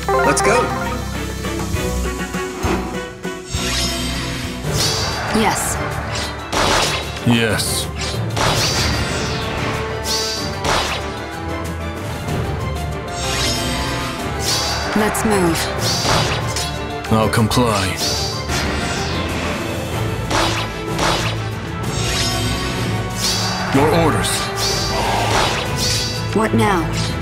Let's go. Yes. Yes. Let's move. I'll comply. Your orders. What now?